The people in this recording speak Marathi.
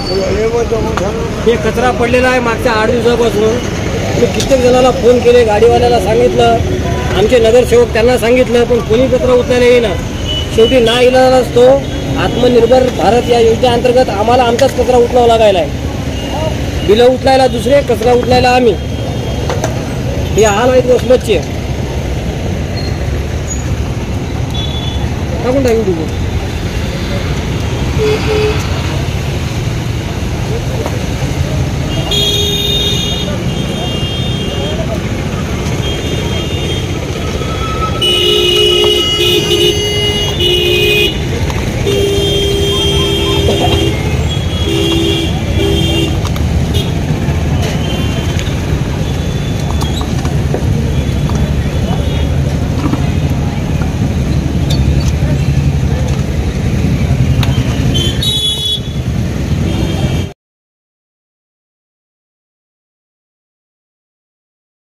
हे कचरा पडलेला आहे मागच्या 8 दिवसापासून. मी कित्येक जणांना फोन केले, गाडीवाल्याला सांगितलं, आमचे नगरसेवक त्यांना सांगितलं, पण कोणी कचरा उचलायला येईना. शेवटी ना इलाज असतो आत्मनिर्भर भारत या योजनेअंतर्गत आम्हाला आमचाच कचरा उचलावा लागायला आहे. बिलं उचलायला दुसरे, कचरा उचलायला आम्ही. हे हाल आहेत वसमतचे. टाकून टाकू